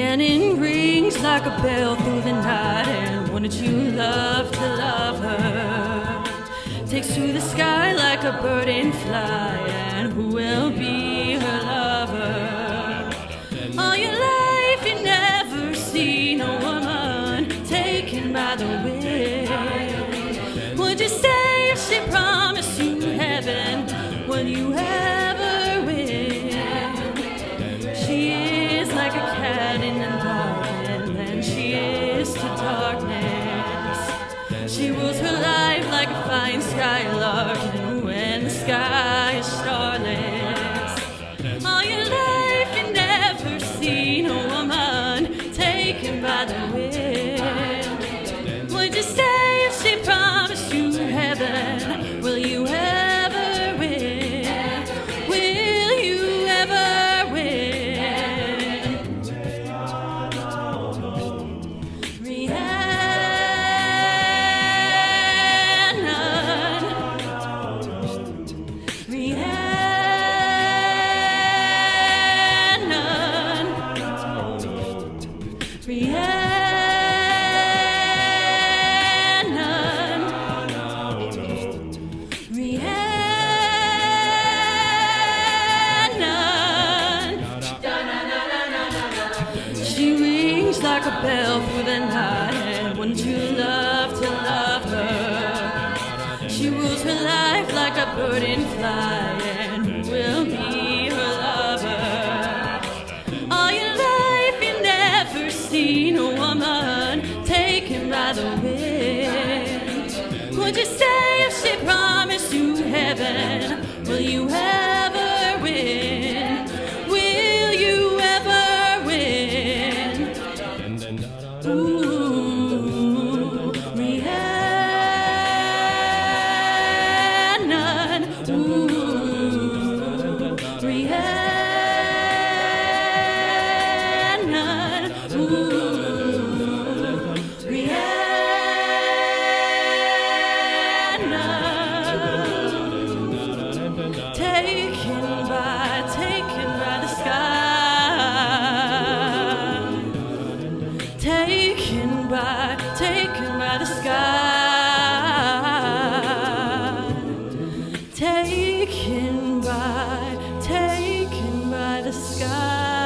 and it rings like a bell through the night. And wouldn't you love to love her? Takes to the sky like a bird in flight, and who will be her lover? All your life you never seen a woman taken by the wind. Would you stay if she promised you heaven? Will you ever win? She is like a cat in the garden, and she is to darkness. She rules her life like a fine skylark, and when the sky is starless. All your life you never seen a woman taken by the wind. Would you stay if she promised you heaven? Will you ever win? Will you ever win? Rhiannon, Rhiannon, Rhiannon, Rhiannon. She rings like a bell through the night, and wouldn't you love to love her? She rules her life like a bird in flight, and who will be her lover? All your life you never seen a woman taken by the wind. Would you stay if she promised you heaven? Will you ever win? Will you ever win? Ooh, Rhiannon. Ooh, Rhiannon. Ooh, Rhiannon. Taken by the sky. Taken by the sky. Taken by the sky.